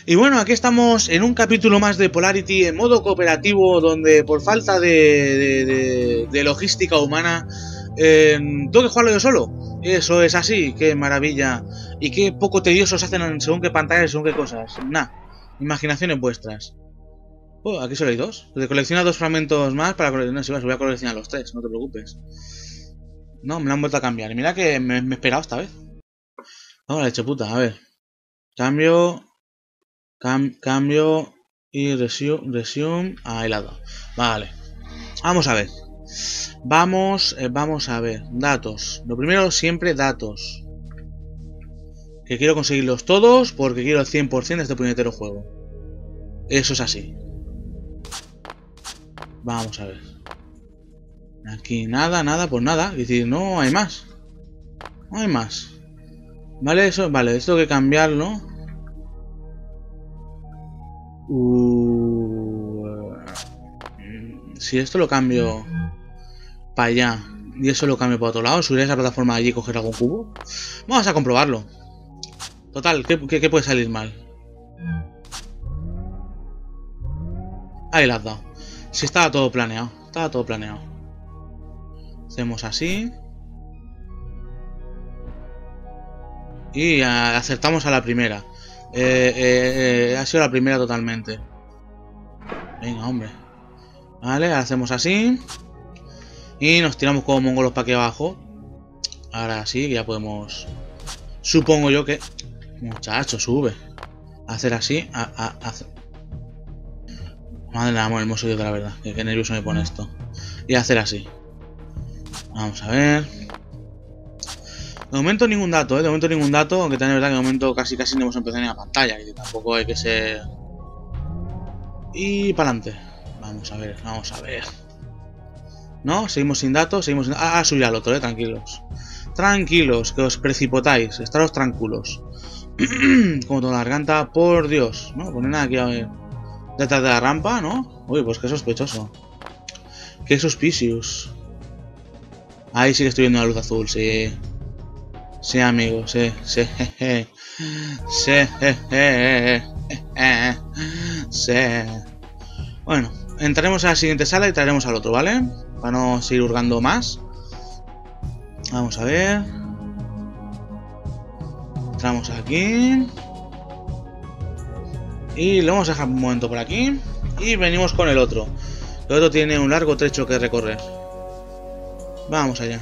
Y bueno, aquí estamos en un capítulo más de Polarity en modo cooperativo, donde por falta de logística humana tengo que jugarlo yo solo. Eso es así, qué maravilla. Y qué poco tediosos hacen según qué pantallas, según qué cosas. Nah, imaginaciones vuestras. Oh, aquí solo hay dos. Te colecciona dos fragmentos más para coleccionar. No, si vas, voy a coleccionar los tres, no te preocupes. No, me lo han vuelto a cambiar. Y mira que me he esperado esta vez. Vamos, la leche puta, a ver. Cambio y resume a helado. Vale. Vamos a ver. Vamos a ver. Datos. Lo primero siempre datos. Que quiero conseguirlos todos porque quiero el 100% de este puñetero juego. Eso es así. Vamos a ver. Aquí nada, pues nada. Es decir, no hay más. No hay más. Vale, eso, vale, esto hay que cambiarlo. Si esto lo cambio para allá y eso lo cambio para otro lado, subiré a esa plataforma allí y coger algún cubo. Vamos a comprobarlo. Total, ¿qué puede salir mal? Ahí la has dado. Si estaba todo planeado. Estaba todo planeado. Hacemos así. Y acertamos a la primera. Ha sido la primera totalmente. Venga, hombre. Vale, ahora hacemos así. Y nos tiramos como mongolos para aquí abajo. Ahora sí, ya podemos... Supongo yo que... Muchacho, sube. Hacer así. Hacer... Madre del amor hermoso Dios de la verdad. Qué nervioso me pone esto. Y hacer así. Vamos a ver. De momento ningún dato, de momento ningún dato. Aunque también es verdad que de momento casi no hemos empezado ni la pantalla. Que tampoco hay que ser... Y para adelante. Vamos a ver, vamos a ver. No, seguimos sin datos, seguimos sin... subir al otro, tranquilos. Tranquilos, que os precipitáis. Estaros tranquilos. Como toda la garganta, por Dios. No pone nada aquí a ver. Detrás de la rampa, ¿no? Uy, pues qué sospechoso. Qué suspicious. Ahí sí que estoy viendo la luz azul, sí. Sí, amigo, sí. Sí. Bueno, entraremos a la siguiente sala y traeremos al otro, ¿vale? Para no seguir hurgando más. Vamos a ver. Entramos aquí. Y lo vamos a dejar un momento por aquí. Y venimos con el otro. El otro tiene un largo trecho que recorrer. Vamos allá.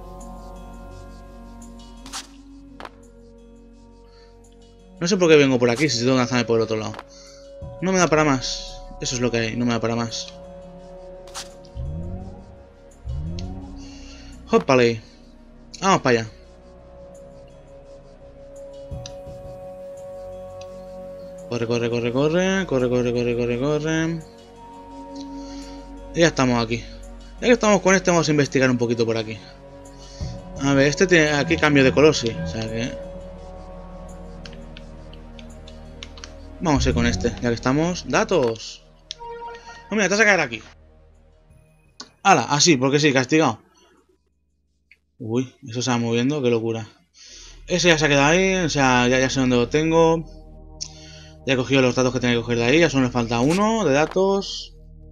No sé por qué vengo por aquí si tengo que lanzarme por el otro lado. No me da para más. Eso es lo que hay, no me da para más. Hoppale. Vamos para allá. Corre. Y ya estamos aquí. Ya que estamos con este, vamos a investigar un poquito por aquí. A ver, este tiene aquí cambio de color, sí. O sea que... Vamos a ir con este, ya que estamos. ¡Datos! Oh, mira, te vas a caer aquí. ¡Hala! Así, porque sí, castigado. Uy, eso se va moviendo, qué locura. Ese ya se ha quedado ahí, o sea, ya sé dónde lo tengo. Ya he cogido los datos que tenía que coger de ahí, ya solo me falta uno de datos.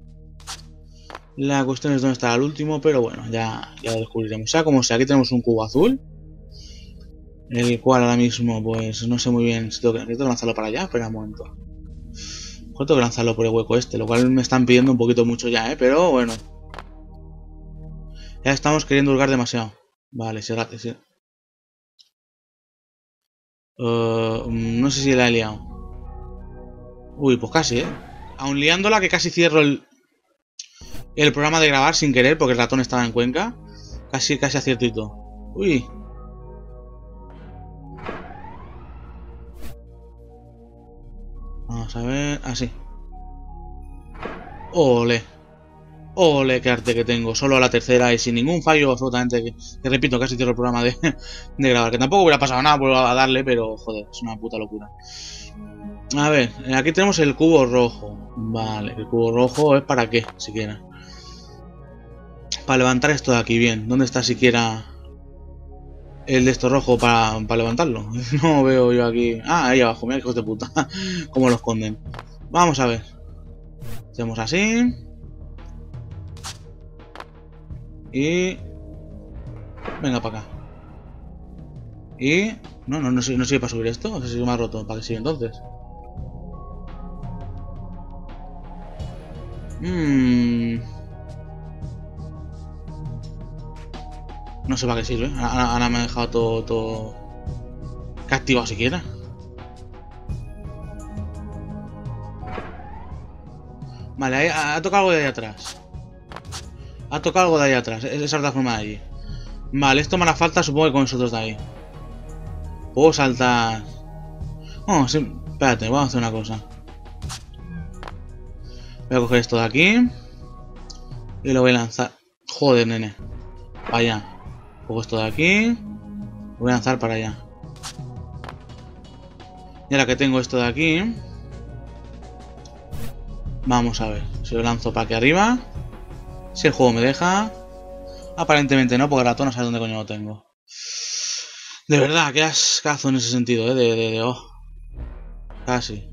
La cuestión es dónde estará el último, pero bueno, ya lo descubriremos. O sea, como sea, aquí tenemos un cubo azul. El cual ahora mismo, pues no sé muy bien si tengo que lanzarlo para allá. Espera un momento. Tengo que lanzarlo por el hueco este, lo cual me están pidiendo un poquito mucho ya, pero bueno. Ya estamos queriendo hurgar demasiado. Vale, sí. No sé si la he liado. Uy, pues casi, Aún liándola que casi cierro el programa de grabar sin querer porque el ratón estaba en Cuenca. Casi acierto y todo. Uy. Vamos a ver... Así. Ole. Ole, qué arte que tengo. Solo a la tercera y sin ningún fallo absolutamente. Que repito, casi cierro el programa de grabar. Que tampoco hubiera pasado nada, vuelvo a darle, pero joder, es una puta locura. A ver, aquí tenemos el cubo rojo. Vale, el cubo rojo es para qué, siquiera. Para levantar esto de aquí, bien. ¿Dónde está siquiera? el de esto rojo para levantarlo. No veo yo aquí. Ah, ahí abajo, mira, hijos de puta. Cómo lo esconden. Vamos a ver. Hacemos así. Y... venga para acá. Y... no sirve para subir esto. No sé si me ha roto. ¿Para qué sigue entonces? No sé para qué sirve. Ahora me ha dejado todo... ¿Qué ha activado siquiera? Vale, ahí, ha tocado algo de ahí atrás. Ha tocado algo de ahí atrás. Esa otra forma de allí. Vale, esto me hará falta, supongo que con nosotros de ahí. Puedo saltar. Oh, sí. Espérate, vamos a hacer una cosa. Voy a coger esto de aquí. Y lo voy a lanzar. Joder, nene. Para allá. Cojo esto de aquí. Lo voy a lanzar para allá. Y ahora que tengo esto de aquí. Vamos a ver. Si lo lanzo para aquí arriba. Si el juego me deja. Aparentemente no, porque el ratón no sabe dónde coño lo tengo. De verdad, qué ascazo en ese sentido, oh. Casi.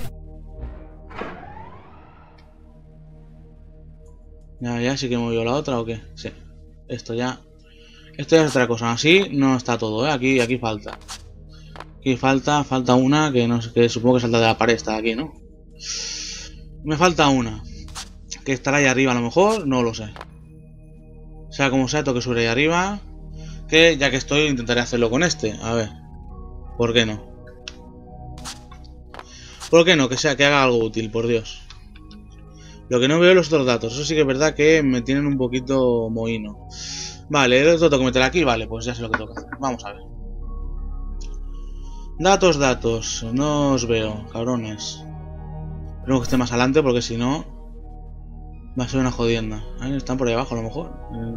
Ya sí que me movió la otra o qué. Sí. Esto ya es otra cosa. Así no está todo, Aquí falta. Aquí falta una que no sé, que supongo que salta de la pared, está aquí, ¿no? Me falta una. Que estará ahí arriba a lo mejor, no lo sé. Sea como sea, tengo que subir ahí arriba. Que ya que estoy, intentaré hacerlo con este. A ver. ¿Por qué no? ¿Por qué no? Que haga algo útil, por Dios. Lo que no veo es los otros datos. Eso sí que es verdad que me tienen un poquito mohino. Vale, el otro tengo que meter aquí. Vale, pues ya sé lo que tengo que hacer. Vamos a ver. Datos. No os veo, cabrones. Espero que esté más adelante porque si no... va a ser una jodienda. Ahí están por ahí abajo a lo mejor.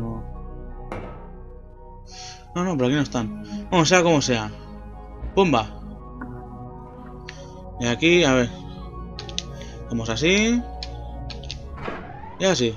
No, pero aquí no están. Bueno, sea como sea. ¡Pumba! Y aquí, a ver. Vamos así. Y así.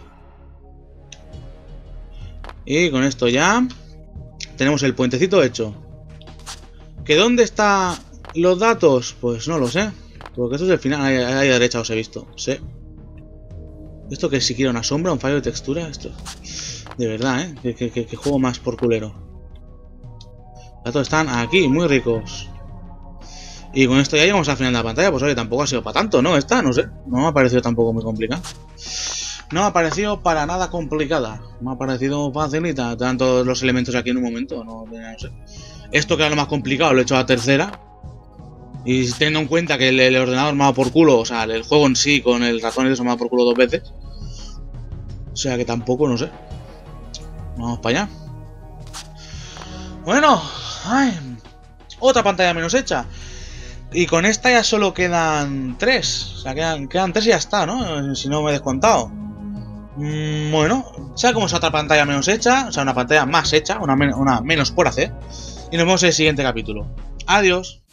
Y con esto ya tenemos el puentecito hecho. ¿Que dónde están los datos? Pues no lo sé. Porque esto es el final. Ahí a la derecha os he visto. Sí. Esto que siquiera una sombra, un fallo de textura. Esto. De verdad, que juego más por culero. Los datos están aquí, muy ricos. Y con esto ya llegamos al final de la pantalla. Pues oye, tampoco ha sido para tanto, ¿no? Esta, no sé. No me ha parecido tampoco muy complicada. No me ha parecido para nada complicada. Me ha parecido facilita. Tanto los elementos aquí en un momento. No sé. Esto que era lo más complicado lo he hecho a la tercera. Y teniendo en cuenta que el ordenador me ha dado por culo. O sea, el juego en sí con el ratón y eso me ha dado por culo 2 veces. O sea que tampoco, no sé. Vamos para allá. Bueno. Ay, otra pantalla menos hecha. Y con esta ya solo quedan 3. O sea, quedan 3 y ya está, ¿no? Si no me he descontado. Bueno, sea como sea otra pantalla menos hecha. O sea, una pantalla más hecha. Una menos por hacer. Y nos vemos en el siguiente capítulo. Adiós.